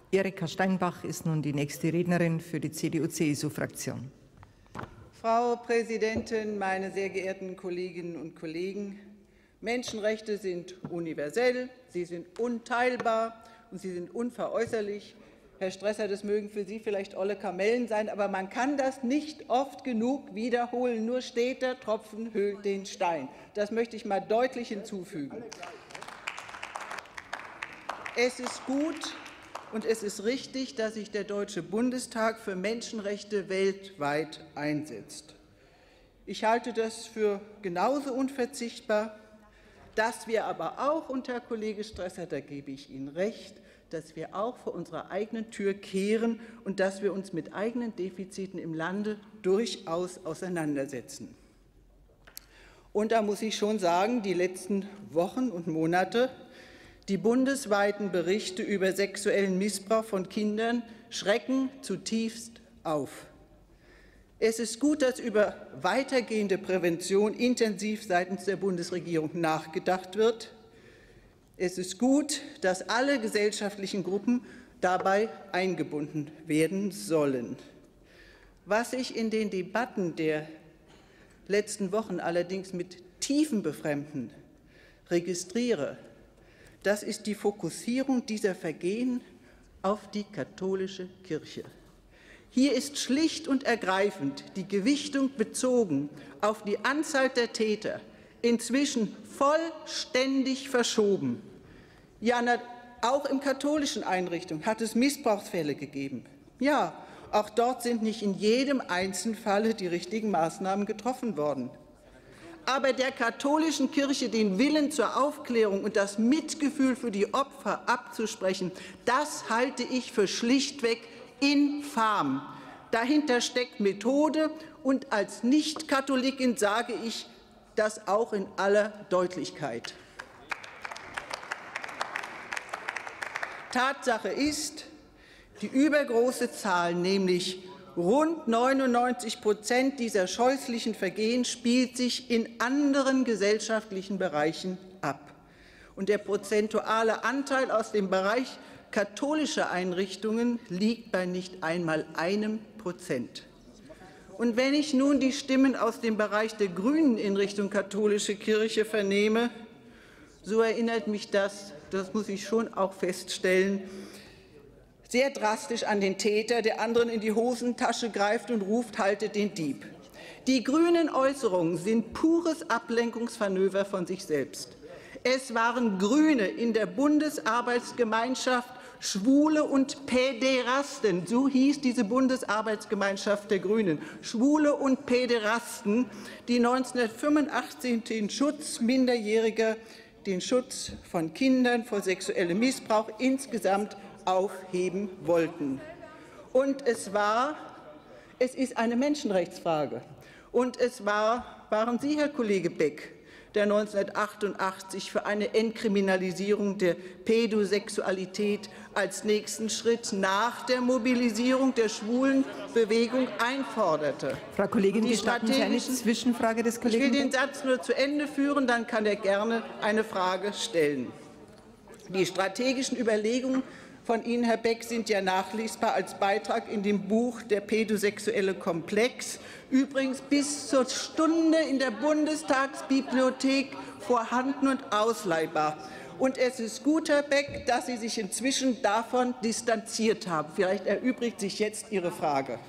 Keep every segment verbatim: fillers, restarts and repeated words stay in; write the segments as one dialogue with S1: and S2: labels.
S1: Erika Steinbach ist nun die nächste Rednerin für die C D U C S U-Fraktion.
S2: Frau Präsidentin, meine sehr geehrten Kolleginnen und Kollegen! Menschenrechte sind universell, sie sind unteilbar und sie sind unveräußerlich. Herr Stresser, das mögen für Sie vielleicht olle Kamellen sein, aber man kann das nicht oft genug wiederholen. Nur steter Tropfen höhlt den Stein. Das möchte ich mal deutlich hinzufügen. Es ist gut und es ist richtig, dass sich der Deutsche Bundestag für Menschenrechte weltweit einsetzt. Ich halte das für genauso unverzichtbar, dass wir aber auch, und Herr Kollege Stresser, da gebe ich Ihnen recht, dass wir auch vor unserer eigenen Tür kehren und dass wir uns mit eigenen Defiziten im Lande durchaus auseinandersetzen. Und da muss ich schon sagen, die letzten Wochen und Monate, die bundesweiten Berichte über sexuellen Missbrauch von Kindern schrecken zutiefst auf. Es ist gut, dass über weitergehende Prävention intensiv seitens der Bundesregierung nachgedacht wird. Es ist gut, dass alle gesellschaftlichen Gruppen dabei eingebunden werden sollen. Was ich in den Debatten der letzten Wochen allerdings mit tiefem Befremden registriere, das ist die Fokussierung dieser Vergehen auf die katholische Kirche. Hier ist schlicht und ergreifend die Gewichtung bezogen auf die Anzahl der Täter inzwischen vollständig verschoben. Ja, auch in katholischen Einrichtungen hat es Missbrauchsfälle gegeben. Ja, auch dort sind nicht in jedem Einzelfall die richtigen Maßnahmen getroffen worden. Aber der katholischen Kirche den Willen zur Aufklärung und das Mitgefühl für die Opfer abzusprechen, das halte ich für schlichtweg infam. Dahinter steckt Methode, und als Nicht-Katholikin sage ich das auch in aller Deutlichkeit. Tatsache ist, die übergroße Zahl, nämlich rund neunundneunzig Prozent dieser scheußlichen Vergehen, spielt sich in anderen gesellschaftlichen Bereichen ab. Und der prozentuale Anteil aus dem Bereich katholischer Einrichtungen liegt bei nicht einmal einem Prozent. Und wenn ich nun die Stimmen aus dem Bereich der Grünen in Richtung katholische Kirche vernehme, so erinnert mich das, das muss ich schon auch feststellen, sehr drastisch an den Täter, der anderen in die Hosentasche greift und ruft, haltet den Dieb. Die grünen Äußerungen sind pures Ablenkungsmanöver von sich selbst. Es waren Grüne in der Bundesarbeitsgemeinschaft Schwule und Päderasten, so hieß diese Bundesarbeitsgemeinschaft der Grünen, Schwule und Päderasten, die neunzehnhundertfünfundachtzig den Schutz Minderjähriger, den Schutz von Kindern vor sexuellem Missbrauch insgesamt aufheben wollten. Und es war, es ist eine Menschenrechtsfrage. Und es war, waren Sie, Herr Kollege Beck, der neunzehnhundertachtundachtzig für eine Entkriminalisierung der Pädosexualität als nächsten Schritt nach der Mobilisierung der schwulen Bewegung einforderte.
S1: Frau Kollegin, die gestatten Sie eine Zwischenfrage des Kollegen?
S2: Ich will den Satz nur zu Ende führen, dann kann er gerne eine Frage stellen. Die strategischen Überlegungen von Ihnen, Herr Beck, sind ja nachlesbar als Beitrag in dem Buch Der pädosexuelle Komplex, übrigens bis zur Stunde in der Bundestagsbibliothek vorhanden und ausleihbar. Und es ist gut, Herr Beck, dass Sie sich inzwischen davon distanziert haben. Vielleicht erübrigt sich jetzt Ihre Frage.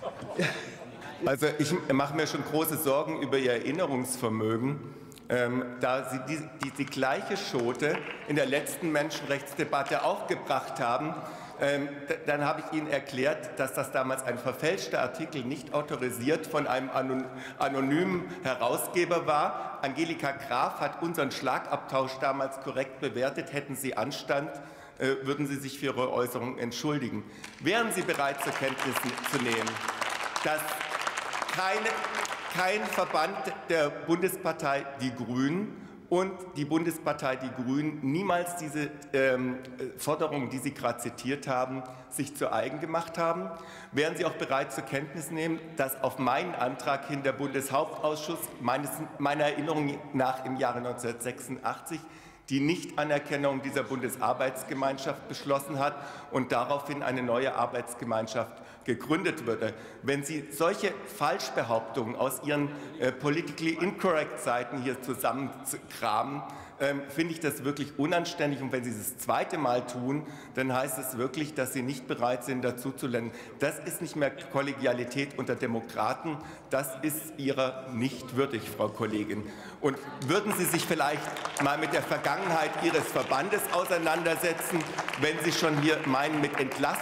S3: Also ich mache mir schon große Sorgen über Ihr Erinnerungsvermögen. Ähm, da Sie die, die, die gleiche Schote in der letzten Menschenrechtsdebatte aufgebracht haben, ähm, dann habe ich Ihnen erklärt, dass das damals ein verfälschter Artikel, nicht autorisiert von einem anon anonymen Herausgeber war. Angelika Graf hat unseren Schlagabtausch damals korrekt bewertet. Hätten Sie Anstand, äh, würden Sie sich für Ihre Äußerung entschuldigen. Wären Sie bereit, zur Kenntnis zu nehmen, dass keine Kein Verband der Bundespartei Die Grünen und die Bundespartei Die Grünen niemals diese ähm, Forderungen, die Sie gerade zitiert haben, sich zu eigen gemacht haben? Wären Sie auch bereit, zur Kenntnis nehmen, dass auf meinen Antrag hin der Bundeshauptausschuss meines, meiner Erinnerung nach im Jahre neunzehnhundertsechsundachtzig die Nichtanerkennung dieser Bundesarbeitsgemeinschaft beschlossen hat und daraufhin eine neue Arbeitsgemeinschaft gegründet würde. Wenn Sie solche Falschbehauptungen aus Ihren äh, politically incorrect Seiten hier zusammenkramen, ähm, finde ich das wirklich unanständig. Und wenn Sie das zweite Mal tun, dann heißt es wirklich, dass Sie nicht bereit sind, dazu zu lernen. Das ist nicht mehr Kollegialität unter Demokraten. Das ist Ihrer nicht würdig, Frau Kollegin. Und würden Sie sich vielleicht mal mit der Vergangenheit Ihres Verbandes auseinandersetzen, wenn Sie schon hier meinen, mit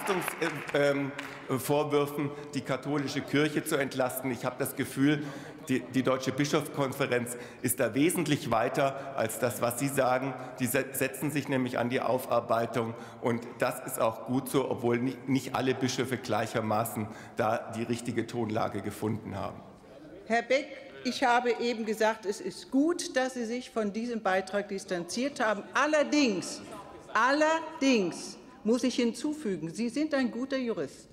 S3: Entlastungsvorwürfen die katholische Kirche zu entlasten? Ich habe das Gefühl, die, die Deutsche Bischofskonferenz ist da wesentlich weiter als das, was Sie sagen. Die setzen sich nämlich an die Aufarbeitung. Und das ist auch gut so, obwohl nicht, nicht alle Bischöfe gleichermaßen da die richtige Tonlage gefunden haben.
S2: Herr Beck, ich habe eben gesagt, es ist gut, dass Sie sich von diesem Beitrag distanziert haben. Allerdings, allerdings muss ich hinzufügen, Sie sind ein guter Jurist.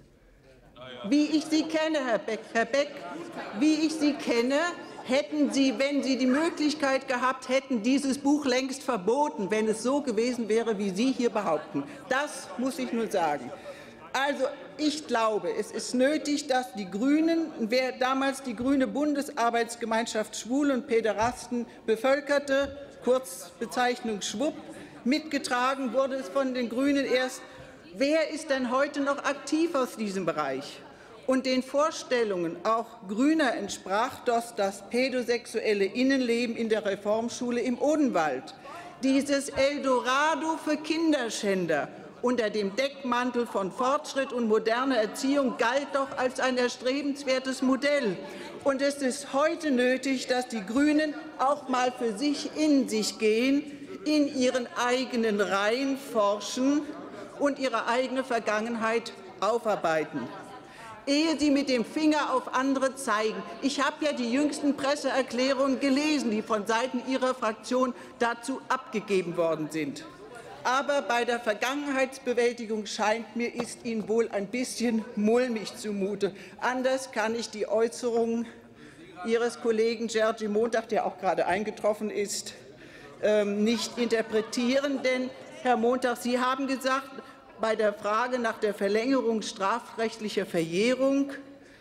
S2: Wie ich Sie kenne, Herr Beck, Herr Beck, wie ich Sie kenne, hätten Sie, wenn Sie die Möglichkeit gehabt hätten, dieses Buch längst verboten, wenn es so gewesen wäre, wie Sie hier behaupten. Das muss ich nur sagen. Also, ich glaube, es ist nötig, dass die Grünen, wer damals die grüne Bundesarbeitsgemeinschaft Schwule und Päderasten bevölkerte, Kurzbezeichnung Schwupp, mitgetragen wurde es von den Grünen erst. Wer ist denn heute noch aktiv aus diesem Bereich? Und den Vorstellungen auch Grüner entsprach das, das pädosexuelle Innenleben in der Reformschule im Odenwald. Dieses Eldorado für Kinderschänder unter dem Deckmantel von Fortschritt und moderner Erziehung galt doch als ein erstrebenswertes Modell. Und es ist heute nötig, dass die Grünen auch mal für sich in sich gehen, in ihren eigenen Reihen forschen und ihre eigene Vergangenheit aufarbeiten, ehe sie mit dem Finger auf andere zeigen. Ich habe ja die jüngsten Presseerklärungen gelesen, die von Seiten Ihrer Fraktion dazu abgegeben worden sind. Aber bei der Vergangenheitsbewältigung scheint mir, ist Ihnen wohl ein bisschen mulmig zumute. Anders kann ich die Äußerungen Ihres Kollegen Jerzy Montag, der auch gerade eingetroffen ist, nicht interpretieren. Denn, Herr Montag, Sie haben gesagt, bei der Frage nach der Verlängerung strafrechtlicher Verjährung,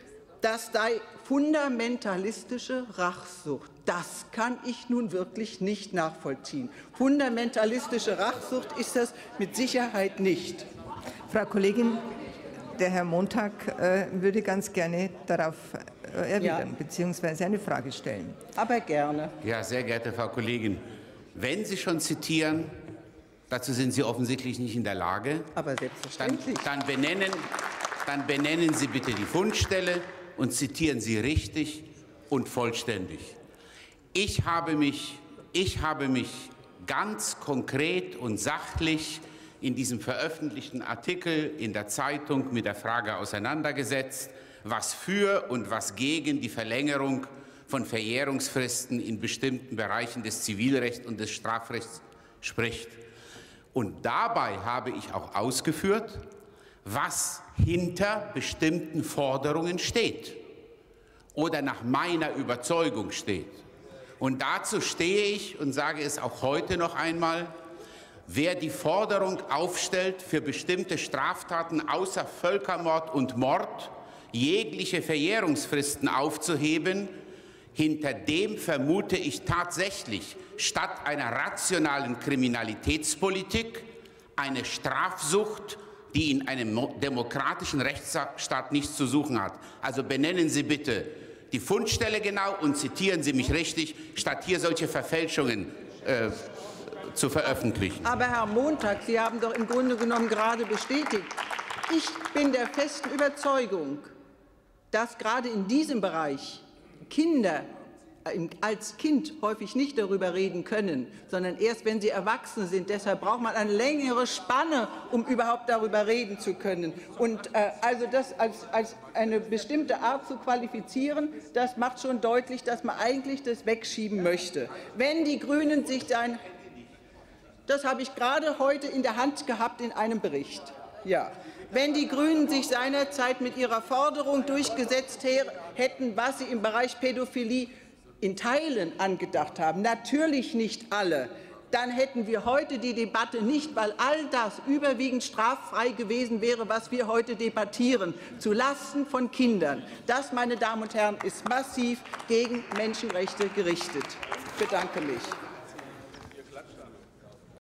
S2: das sei fundamentalistische Rachsucht. Das kann ich nun wirklich nicht nachvollziehen. Fundamentalistische Rachsucht ist das mit Sicherheit nicht.
S1: Frau Kollegin, der Herr Montag äh, würde ganz gerne darauf äh, erwidern ja. bzw. eine Frage stellen.
S2: Aber gerne.
S4: Ja, sehr geehrte Frau Kollegin, wenn Sie schon zitieren, dazu sind Sie offensichtlich nicht in der Lage.
S2: Aber selbstverständlich.
S4: Dann, dann, benennen, dann benennen Sie bitte die Fundstelle und zitieren Sie richtig und vollständig. Ich habe mich, ich habe mich ganz konkret und sachlich in diesem veröffentlichten Artikel in der Zeitung mit der Frage auseinandergesetzt, was für und was gegen die Verlängerung von Verjährungsfristen in bestimmten Bereichen des Zivilrechts und des Strafrechts spricht. Und dabei habe ich auch ausgeführt, was hinter bestimmten Forderungen steht oder nach meiner Überzeugung steht. Und dazu stehe ich und sage es auch heute noch einmal, wer die Forderung aufstellt, für bestimmte Straftaten außer Völkermord und Mord jegliche Verjährungsfristen aufzuheben, hinter dem vermute ich tatsächlich statt einer rationalen Kriminalitätspolitik eine Strafsucht, die in einem demokratischen Rechtsstaat nichts zu suchen hat. Also benennen Sie bitte die Fundstelle genau und zitieren Sie mich richtig, statt hier solche Verfälschungen äh, zu veröffentlichen.
S2: Aber Herr Montag, Sie haben doch im Grunde genommen gerade bestätigt, ich bin der festen Überzeugung, dass gerade in diesem Bereich Kinder als Kind häufig nicht darüber reden können, sondern erst, wenn sie erwachsen sind. Deshalb braucht man eine längere Spanne, um überhaupt darüber reden zu können. Und äh, also das als, als eine bestimmte Art zu qualifizieren, das macht schon deutlich, dass man eigentlich das wegschieben möchte. Wenn die Grünen sich sein, das habe ich gerade heute in der Hand gehabt in einem Bericht. Ja. Wenn die Grünen sich seinerzeit mit ihrer Forderung durchgesetzt hätten, was sie im Bereich Pädophilie in Teilen angedacht haben, natürlich nicht alle, dann hätten wir heute die Debatte nicht, weil all das überwiegend straffrei gewesen wäre, was wir heute debattieren, zulasten von Kindern. Das, meine Damen und Herren, ist massiv gegen Menschenrechte gerichtet. Ich bedanke mich.